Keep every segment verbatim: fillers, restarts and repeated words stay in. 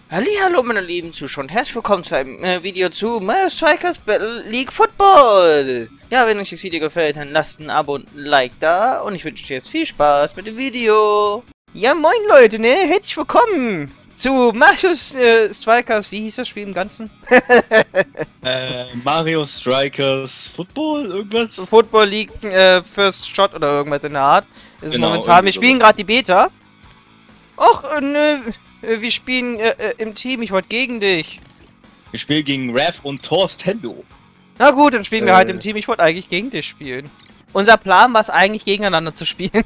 Hallihallo meine lieben Zuschauer und herzlich willkommen zu einem äh, Video zu Mario Strikers Battle League Football. Ja, wenn euch das Video gefällt, dann lasst ein Abo und ein Like da und ich wünsche euch jetzt viel Spaß mit dem Video. Ja, moin Leute, ne? Herzlich willkommen zu Mario äh, Strikers, wie hieß das Spiel im Ganzen? äh, Mario Strikers Football, irgendwas? Football League äh, First Shot oder irgendwas in der Art. Ist genau, momentan, wir spielen gerade die Beta. Och, äh, nö. Wir spielen äh, äh, im Team, ich wollte gegen dich. Wir spielen gegen Rev und Torstendo. Na gut, dann spielen wir äh. halt im Team, ich wollte eigentlich gegen dich spielen. Unser Plan war es eigentlich, gegeneinander zu spielen.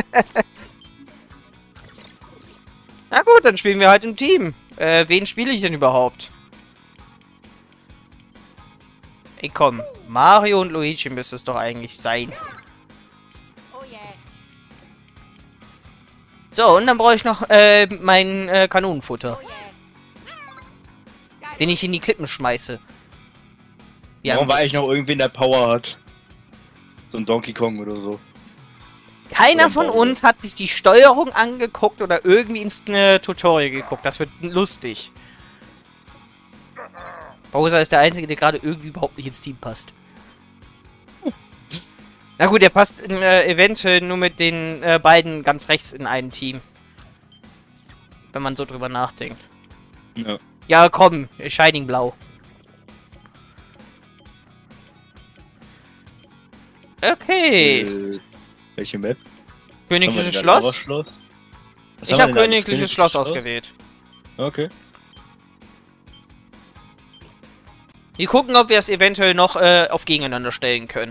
Na gut, dann spielen wir halt im Team. Äh, wen spiele ich denn überhaupt? Ey komm, Mario und Luigi müsste es doch eigentlich sein. So, und dann brauche ich noch äh, mein äh, Kanonenfutter. Den ich in die Klippen schmeiße. Ja. Warum war eigentlich noch irgendwen, der Power hat? So ein Donkey Kong oder so. Keiner von uns hat sich die Steuerung angeguckt oder irgendwie ins äh, Tutorial geguckt. Das wird lustig. Bowser ist der Einzige, der gerade irgendwie überhaupt nicht ins Team passt. Na gut, er passt in, äh, eventuell nur mit den äh, beiden ganz rechts in einem Team. Wenn man so drüber nachdenkt. Ja. Ja, komm, Shining Blau. Okay. Äh, welche Map? Königliches Schloss? Schloss? Ich habe Königliches Schloss, Schloss ausgewählt. Okay. Wir gucken, ob wir es eventuell noch äh, auf gegeneinander stellen können.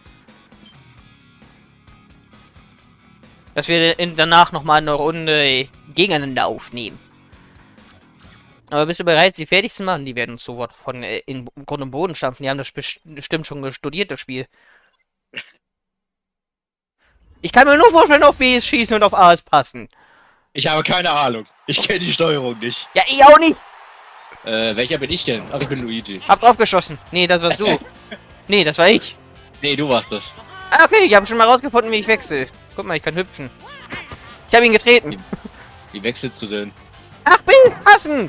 Dass wir in, danach nochmal eine Runde gegeneinander aufnehmen. Aber bist du bereit, sie fertig zu machen? Die werden uns sofort von äh, in Grund und Boden stampfen. Die haben das bestimmt schon studiert, das Spiel. Ich kann mir nur vorstellen, auf B ist schießen und auf A ist passen. Ich habe keine Ahnung. Ich kenne die Steuerung nicht. Ja, ich auch nicht. Äh, welcher bin ich denn? Ach, ich bin Luigi. Hab drauf geschossen. Nee, das warst du. Nee, das war ich. Nee, du warst das. Ah, okay, ich habe schon mal rausgefunden, wie ich wechsle. Guck mal, ich kann hüpfen. Ich habe ihn getreten. Wie, wie wechselst du denn? Ach, B, passen!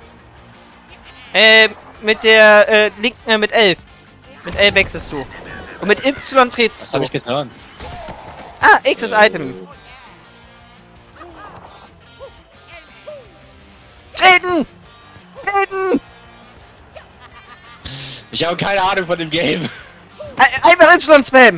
Äh, mit der, äh, Link, äh, mit L. Mit L wechselst du. Und mit Y trittst Was du. habe ich getan? Ah, X ist Äh, Item. Treten! Treten! Ich habe keine Ahnung von dem Game. Ein- Einfach Y-Spam!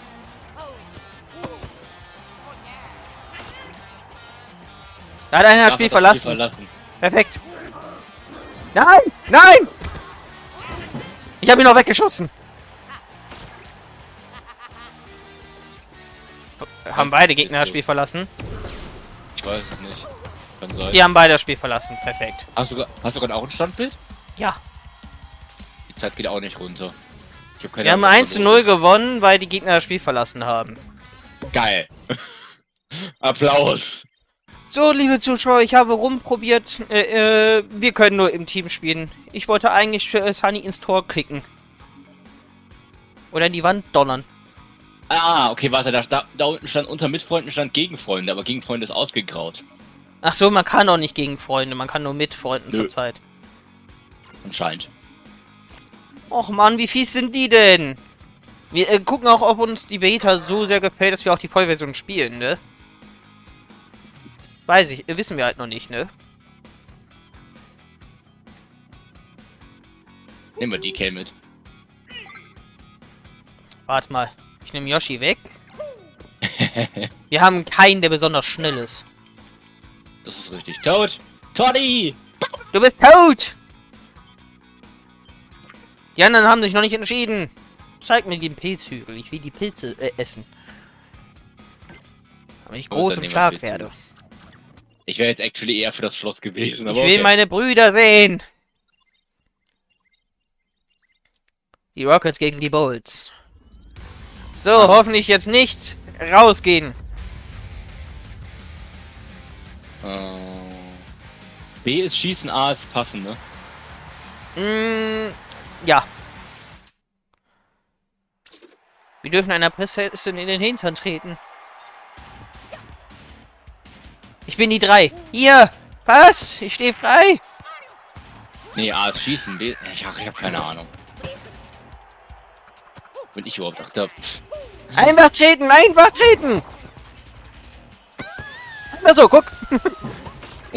Da hat einer das Spiel verlassen. Spiel verlassen. Perfekt. Nein! Nein! Ich habe ihn noch weggeschossen. Haben beide Gegner das Spiel verlassen? Ich weiß es nicht. Kann sein. Die haben beide das Spiel verlassen. Perfekt. Hast du, hast du gerade auch ein Standbild? Ja. Die Zeit geht auch nicht runter. Ich hab keine Wir haben Ahnung, eins zu null gewonnen, weil die Gegner das Spiel verlassen haben. Geil. Applaus. So, liebe Zuschauer, ich habe rumprobiert. Äh, äh, wir können nur im Team spielen. Ich wollte eigentlich für äh, Sunny ins Tor klicken. Oder in die Wand donnern. Ah, okay, warte, da, da, da unten stand unter Mitfreunden stand gegen Freunde, aber gegen Freunde ist ausgegraut. Ach so, man kann auch nicht gegen Freunde, man kann nur mit Freunden Nö. zurzeit. Anscheinend. Och Mann, wie fies sind die denn? Wir äh, gucken auch, ob uns die Beta so sehr gefällt, dass wir auch die Vollversion spielen, ne? Weiß ich, äh, wissen wir halt noch nicht, ne? Nehmen wir D K mit. Warte mal, ich nehme Yoshi weg. Wir haben keinen, der besonders schnell ist. Das ist richtig. Toad! Toddy! Du bist tot! Die anderen haben sich noch nicht entschieden. Zeig mir den Pilzhügel. Ich will die Pilze äh, essen. Aber ich Gut, groß dann und nehmen wir stark Pilze. werde. Ich wäre jetzt actually eher für das Schloss gewesen, Ich aber will okay. meine Brüder sehen. Die Rockets gegen die Bolts. So, Ah. hoffentlich jetzt nicht rausgehen. Äh, B ist Schießen, A ist Passen, ne? Mm, ja. Wir dürfen einer Prinzessin in den Hintern treten. Ich bin die drei. Hier! Was? Ich stehe frei! Nee, A ist schießen, B. Ich, ach, ich hab keine Ahnung. Bin ich überhaupt? Ach, da. Einfach treten, einfach treten! Na so, guck! Oh.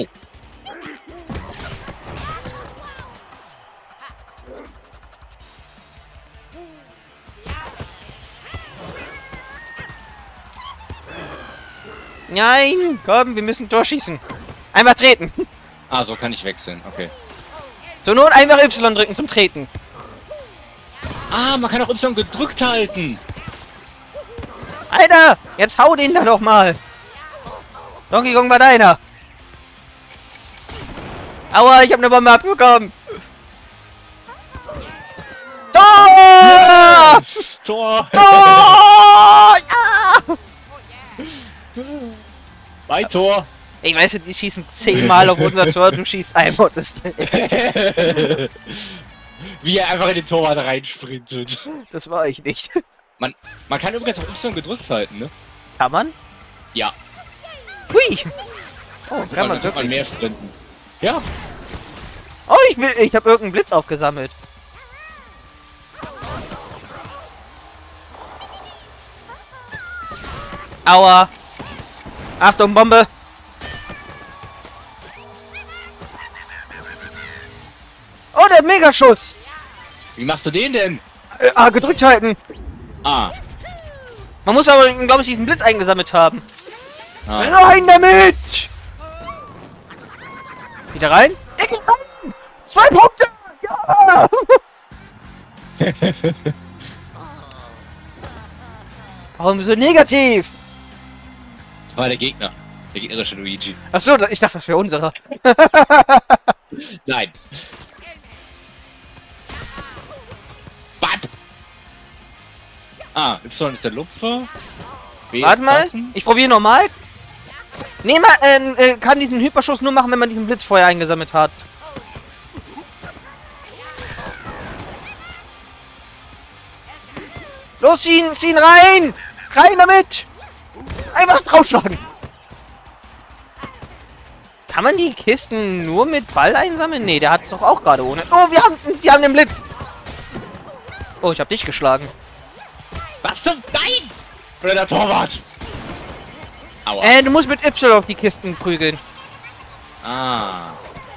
Nein! Komm, wir müssen Tor schießen. Einfach treten. Ah, so kann ich wechseln, okay. Zur Not einfach Y drücken zum Treten. Ah, man kann auch Y gedrückt halten. Alter, jetzt hau den da doch mal. Donkey Kong war deiner. Aua, ich hab eine Bombe abbekommen. Tor! Tor! Tor! Ja! Bei Tor! Ich weiß, die schießen zehnmal auf unser Tor, du schießt einmal das Ding. Wie er einfach in den Torwart reinsprintet. Das war ich nicht. Man, man kann übrigens auch Y gedrückt halten, ne? Kann man? Ja. Hui! Oh, kann Kann man man, man mehr sprinten. Ja. Oh, ich, will, ich habe irgendeinen Blitz aufgesammelt. Aua! Achtung, Bombe! Oh, der Megaschuss! Wie machst du den denn? Äh, ah, gedrückt halten! Ah. Man muss aber, glaube ich, diesen Blitz eingesammelt haben. ah. Rein damit! Wieder rein? Ich geh rein! Zwei Punkte! Ja! Warum so negativ? Das war der Gegner. Der gegnerische Luigi. Achso, ich dachte, das wäre unserer. Nein. Bad. Ah, Y ist der Lupfer. B Warte ist mal, passen. ich probiere nochmal. Nee, man äh, äh, kann diesen Hyperschuss nur machen, wenn man diesen Blitz vorher eingesammelt hat. Los, ziehen, ziehen rein! Rein damit! Einfach draufschlagen! Kann man die Kisten nur mit Ball einsammeln? Nee, der hat es doch auch gerade ohne. Oh, wir haben, die haben den Blitz! Oh, ich hab dich geschlagen. Was zum... Nein! Blöder Torwart! Aua. Äh, du musst mit Y auf die Kisten prügeln. Ah.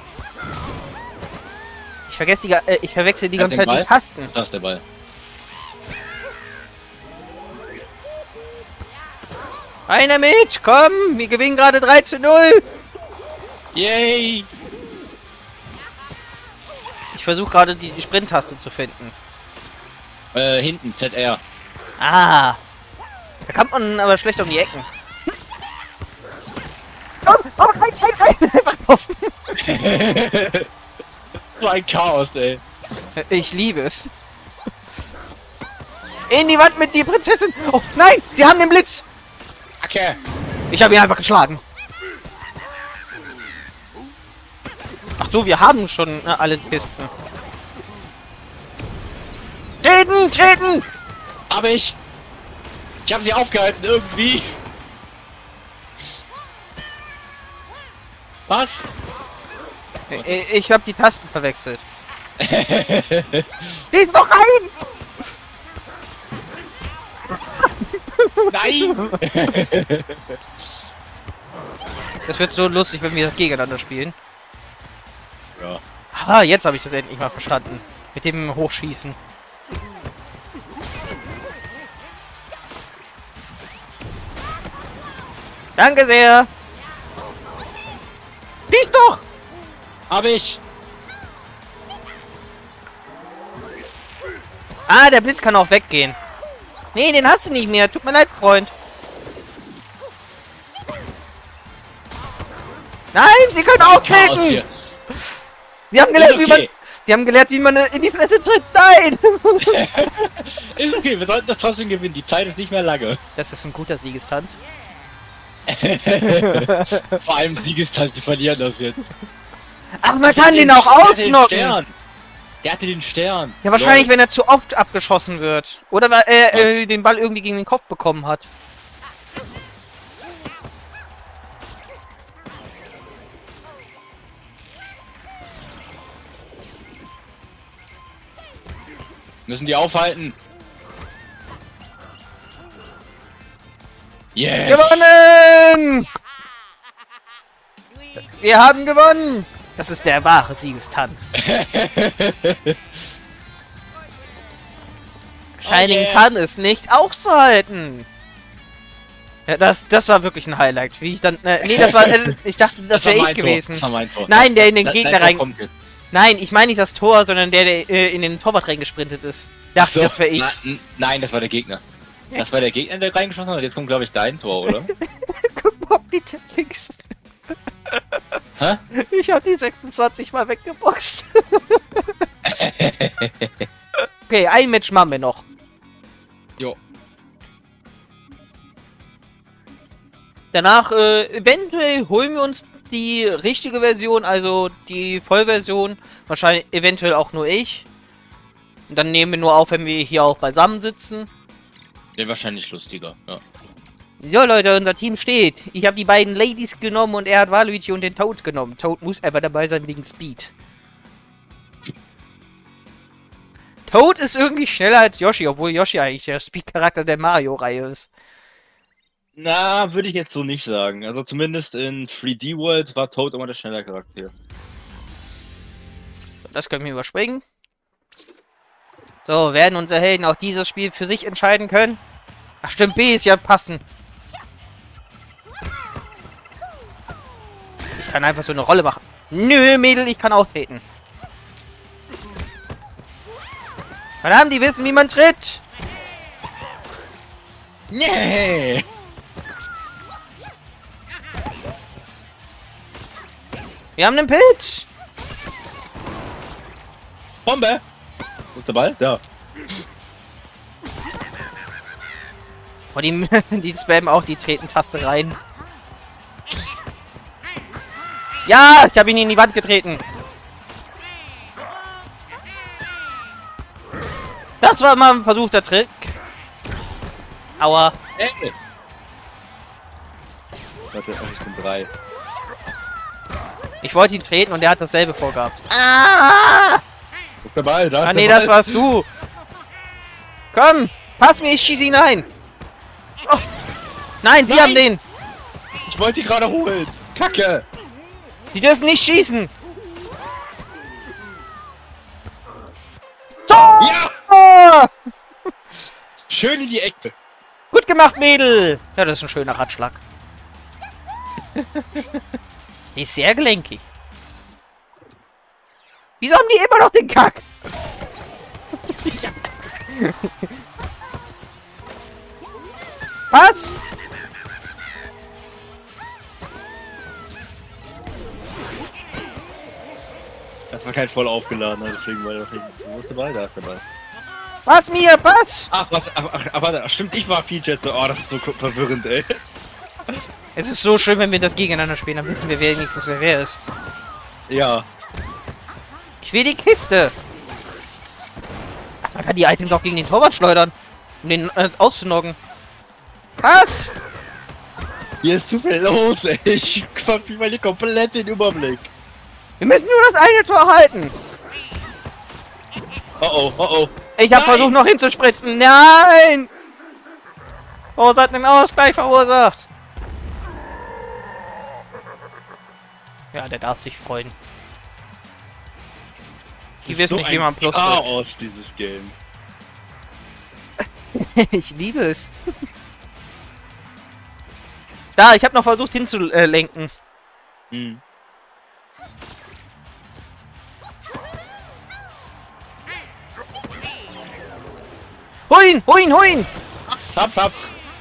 Ich vergesse die, ga- äh, ich verwechsel die Hat ganze den Zeit die Ball? Tasten. Das ist der Ball. Einer mit, komm, wir gewinnen gerade drei zu null. Yay! Ich versuche gerade die, die Sprint-Taste zu finden. Äh, hinten, Z R. Ah. Da kommt man aber schlecht um die Ecken. Oh, oh, rein, rein, rein. Einfach drauf. So ein Chaos, ey. Ich liebe es. In die Wand mit die Prinzessin. Oh, nein, sie haben den Blitz. Okay. Ich habe ihn einfach geschlagen. Ach so, wir haben schon äh, alle Kisten. Treten, treten. Hab ich. Ich habe sie aufgehalten, irgendwie. Was? Ich, ich habe die Tasten verwechselt. Lies doch rein! Nein! Das wird so lustig, wenn wir das gegeneinander spielen. Ja. Ah, jetzt habe ich das endlich mal verstanden. Mit dem Hochschießen. Danke sehr! Lies doch! Hab ich! Ah, der Blitz kann auch weggehen. Nee, den hast du nicht mehr. Tut mir leid, Freund. Nein, sie können auch Chaos treten! hier. Sie haben gelernt, Ist wie man... okay. Sie haben gelernt, wie man in die Fresse tritt. Nein! Ist okay, wir sollten das trotzdem gewinnen. Die Zeit ist nicht mehr lange. Das ist ein guter Siegestanz. Vor allem Siegestanz, die verlieren das jetzt. Ach, man kann den Der auch hatte den ausnocken. Stern. Der hatte den Stern. Ja, wahrscheinlich, Lol. wenn er zu oft abgeschossen wird. Oder weil er äh, den Ball irgendwie gegen den Kopf bekommen hat. Müssen die aufhalten. Yes. Gewonnen! Wir haben gewonnen! Das ist der wahre Siegestanz. Shining Oh yeah. Sun ist nicht aufzuhalten. Ja, das, das war wirklich ein Highlight. Wie ich dann. Äh, nee, das war. Äh, ich dachte, das, das wäre ich gewesen. Das war mein Tor. Nein, der in den Da, Gegner da, rein. kommt jetzt. Nein, ich meine nicht das Tor, sondern der, der äh, in den Torwart reingesprintet ist. Dachte, So, das wäre ich. na, nein, das war der Gegner. Das war der Gegner, der reingeschossen hat. Jetzt kommt, glaube ich, dein Tor, oder? Guck mal auf die Techniks. Hä? Ich hab die sechsundzwanzig mal weggeboxt. Okay, ein Match machen wir noch. Jo. Danach, äh, eventuell holen wir uns die richtige Version, also die Vollversion. Wahrscheinlich eventuell auch nur ich. Und dann nehmen wir nur auf, wenn wir hier auch beisammen sitzen. Wäre wahrscheinlich lustiger, ja. Ja, Leute, unser Team steht. Ich habe die beiden Ladies genommen und er hat Waluigi und den Toad genommen. Toad muss aber dabei sein wegen Speed. Toad ist irgendwie schneller als Yoshi, obwohl Yoshi eigentlich der Speed-Charakter der Mario-Reihe ist. Na, würde ich jetzt so nicht sagen. Also zumindest in drei D World war Toad immer der schnelle Charakter. Das können wir überspringen. So, werden unsere Helden auch dieses Spiel für sich entscheiden können? Ach stimmt, B ist ja passen. Ich kann einfach so eine Rolle machen. Nö, Mädel, ich kann auch treten. Verdammt, die wissen, wie man tritt. Nee! Wir haben einen Pilz. Bombe! Wo ist der Ball? Da. Oh, die, die spammen auch die Treten-Taste rein. Ja, ich habe ihn in die Wand getreten. Das war mal ein versuchter Trick. Aua. Ey! Warte, ach, ich bin drei. Ich wollte ihn treten und er hat dasselbe vorgehabt. Ah! Wo ist der Ball? Da ist Ah der nee, Ball. das warst du. Komm, pass mir, ich schieße ihn ein. Oh. Nein, sie Nein! haben den. Ich wollte die gerade holen. Kacke! Sie dürfen nicht schießen. Tor! Ja! Schön in die Ecke. Gut gemacht, Mädel. Ja, das ist ein schöner Ratschlag. Die ist sehr gelenkig. Wieso haben die immer noch den Kack? Ich hab... Was? Das war kein voll aufgeladener, deswegen war der noch nicht. Wo ist der Ball? Da ist der Ball. Was mir? Was? Ach, was? Ach, ach, ach warte, ach, stimmt, ich war Featured. So, oh, das ist so verwirrend, ey. Es ist so schön, wenn wir das gegeneinander spielen, dann wissen wir wenigstens, wer wer ist. Ja. Ich will die Kiste. Ach, man kann die Items auch gegen den Torwart schleudern, um den äh, auszunocken. Was? Hier ist zu viel los, ey. Ich verliere hier komplett den Überblick. Wir müssen nur das eine Tor halten. Oh oh, oh oh. Ich habe Nein! versucht noch hinzusprinten. Nein! Oh, hat einen Ausgleich verursacht. Ja, der darf sich freuen. Die Das wissen ist nicht, so wie man ein Plus drückt. Chaos, dieses Game. Ich liebe es. Da, ich habe noch versucht hinzulenken. Hm. Hol ihn, hol ihn, hol ihn! Hab's, hab's.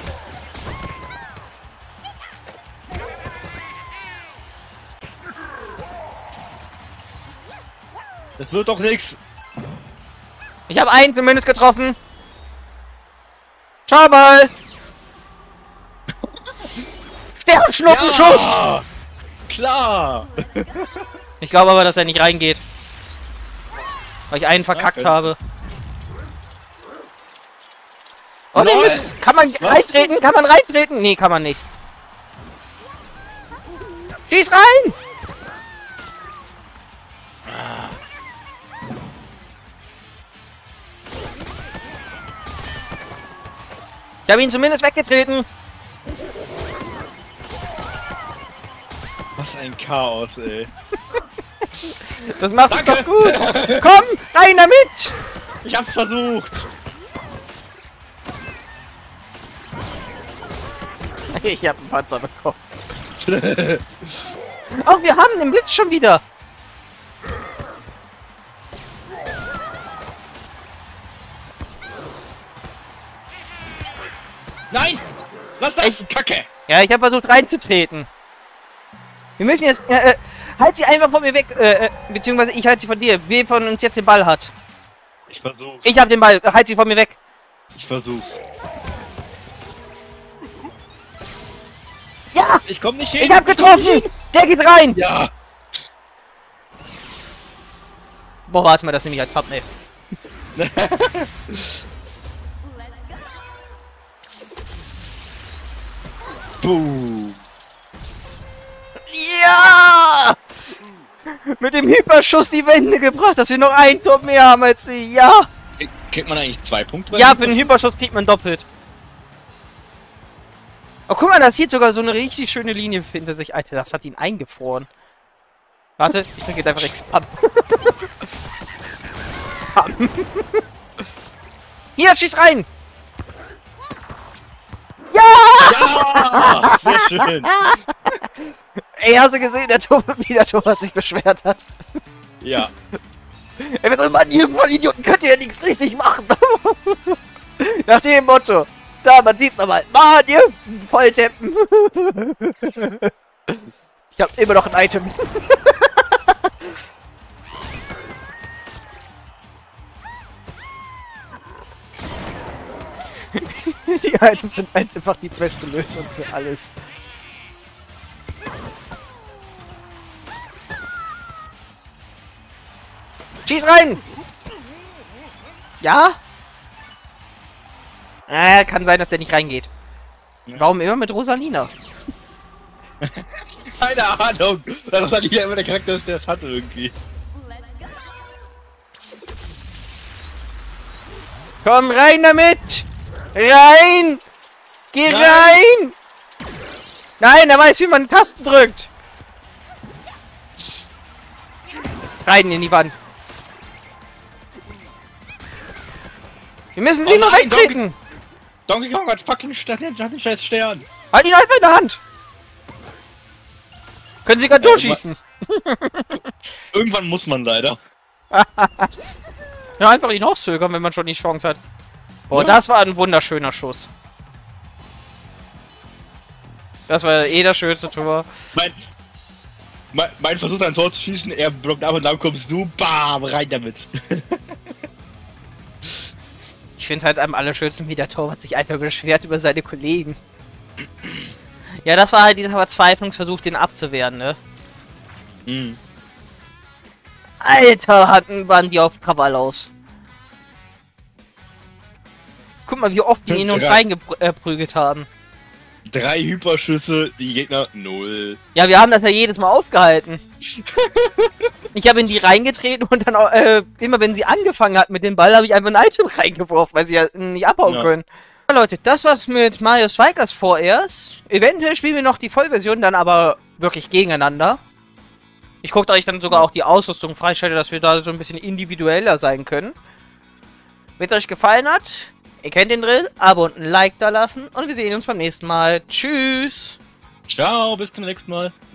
Das wird doch nix. Ich habe einen zumindest getroffen. Ciao, Ball! Sternschnuppenschuss! Ja, klar. Ich glaube aber, dass er nicht reingeht. Weil ich einen verkackt Okay. habe. Oh, wir Lol. müssen, kann man Was? reintreten? Kann man reintreten? Nee, kann man nicht. Schieß rein! Ich habe ihn zumindest weggetreten. Was ein Chaos, ey. Das machst du Danke. doch gut. Komm, rein damit. Ich hab's versucht. Ich hab einen Panzer bekommen. Oh, wir haben den Blitz schon wieder. Nein! Was ist das? Ich- Kacke! Ja, ich habe versucht reinzutreten. Wir müssen jetzt... Äh, äh, halt sie einfach von mir weg. Äh, äh, beziehungsweise ich halte sie von dir. Wer von uns jetzt den Ball hat? Ich versuch's. Ich habe den Ball. Halt sie von mir weg. Ich versuch's. Ja! Ich komm nicht hin! Ich habe getroffen! Der geht rein! Ja! Boah, warte mal, das nehme ich als Thumbnail. Boom! Ja! Mit dem Hyperschuss die Wände gebracht, dass wir noch ein Tor mehr haben als sie. Ja! Kriegt man eigentlich zwei Punkte? Ja, für den Hyperschuss kriegt man doppelt. Oh, guck mal, das sieht sogar so eine richtig schöne Linie hinter sich. Alter, das hat ihn eingefroren. Warte, ich drücke jetzt einfach X. Pam. Pam. Hier, schieß rein! Ja! Ja! Sehr schön! Ey, hast du gesehen, der Tor, wie der Tor sich beschwert hat? Ja. Ey, wenn man ihr voll Idioten könnt ihr ja nichts richtig machen. Nach dem Motto. Da, man sieht's nochmal. Mann, ihr Vollteppen. Ich hab immer noch ein Item. Die Items sind einfach die beste Lösung für alles. Schieß rein! Ja? Äh, kann sein, dass der nicht reingeht. Warum immer mit Rosalina? Keine Ahnung! Das hat ja immer der Charakter, der es hat irgendwie. Komm rein damit! Rein! Geh Nein. rein! Nein, er weiß, wie man Tasten drückt! Rein in die Wand! Wir müssen Oh sie nur nein, wegtreten! Donkey Kong hat fucking Stern, hat den scheiß Stern. Halt ihn einfach in der Hand! Können sie gerade Ja, durchschießen! Irgendwann muss man leider. Ja, einfach ihn auszögern, wenn man schon die Chance hat. Boah, Ja. das war ein wunderschöner Schuss. Das war eh das schönste Tor. Mein, mein, mein Versuch, ein Tor zu schießen, er blockt ab und dann kommst du, bam, rein damit. Ich finde halt am allerschönsten, wie der Torwart sich einfach beschwert über seine Kollegen. Ja, das war halt dieser Verzweiflungsversuch, den abzuwehren, ne? Mhm. Alter, hatten waren die auf Krawall aus. Guck mal, wie oft die in uns Drei. reingeprügelt haben. Drei Hyperschüsse, die Gegner null. Ja, wir haben das ja jedes Mal aufgehalten. Ich habe in die reingetreten und dann auch, äh, immer wenn sie angefangen hat mit dem Ball, habe ich einfach ein Item reingeworfen, weil sie ja nicht abhauen Ja. können. Ja, Leute, das war's mit Mario Strikers vorerst. Eventuell spielen wir noch die Vollversion, dann aber wirklich gegeneinander. Ich gucke euch dann sogar auch die Ausrüstung freischalte, dass wir da so ein bisschen individueller sein können. Wenn es euch gefallen hat, ihr kennt den Drill, Abo und ein Like da lassen und wir sehen uns beim nächsten Mal. Tschüss! Ciao, bis zum nächsten Mal.